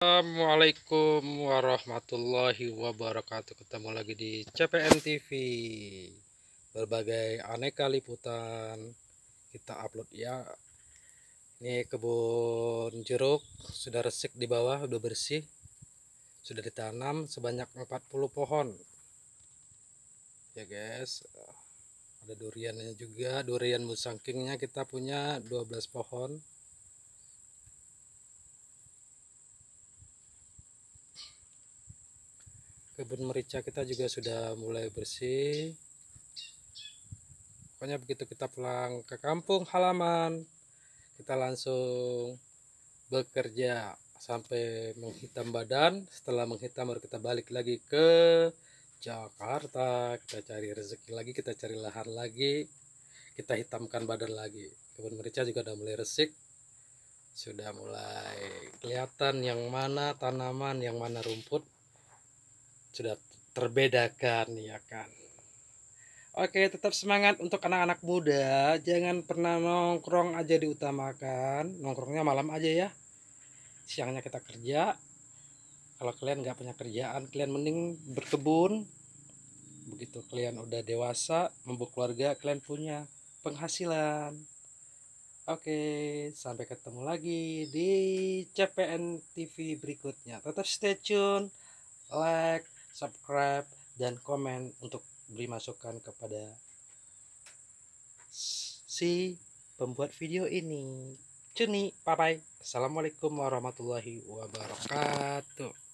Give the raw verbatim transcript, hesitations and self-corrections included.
Assalamualaikum warahmatullahi wabarakatuh. Ketemu lagi di C P N T V. Berbagai aneka liputan kita upload ya. Ini kebun jeruk sudah resik di bawah, udah bersih. Sudah ditanam sebanyak empat puluh pohon. Ya guys. Ada duriannya juga, durian musangkingnya kita punya dua belas pohon. Kebun merica kita juga sudah mulai bersih. Pokoknya begitu kita pulang ke kampung halaman, kita langsung bekerja sampai menghitam badan. Setelah menghitam baru kita balik lagi ke Jakarta. Kita cari rezeki lagi, kita cari lahan lagi, kita hitamkan badan lagi. Kebun merica juga udah mulai resik, sudah mulai kelihatan yang mana tanaman, yang mana rumput, sudah terbedakan ya kan. Oke, tetap semangat untuk anak-anak muda. Jangan pernah nongkrong aja diutamakan. Nongkrongnya malam aja ya. Siangnya kita kerja. Kalau kalian nggak punya kerjaan, kalian mending berkebun. Begitu kalian udah dewasa, membuat keluarga, kalian punya penghasilan. Oke, sampai ketemu lagi di C P N T V berikutnya. Tetap stay tune, like, subscribe, dan komen untuk beri masukan kepada si pembuat video ini. Cuni, bye bye. Assalamualaikum warahmatullahi wabarakatuh.